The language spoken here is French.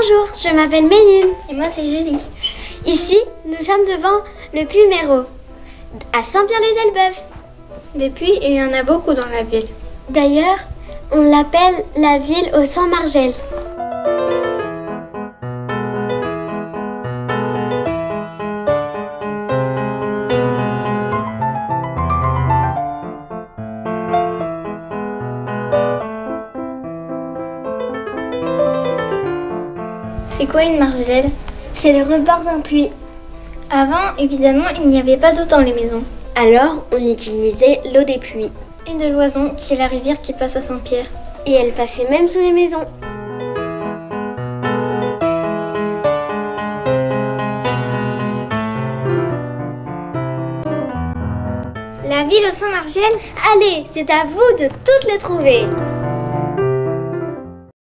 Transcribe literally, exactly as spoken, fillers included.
Bonjour, je m'appelle Méline. Et moi c'est Julie. Ici, nous sommes devant le puits Méreau, à Saint-Pierre-les-Elbeuf. Des puits, il y en a beaucoup dans la ville. D'ailleurs, on l'appelle la ville au sang Margelle. C'est quoi une margelle? C'est le rebord d'un puits. Avant, évidemment, il n'y avait pas d'eau dans les maisons. Alors, on utilisait l'eau des puits. Et de l'Oison, qui est la rivière qui passe à Saint-Pierre. Et elle passait même sous les maisons. La ville au Saint-Margelle? Allez, c'est à vous de toutes les trouver.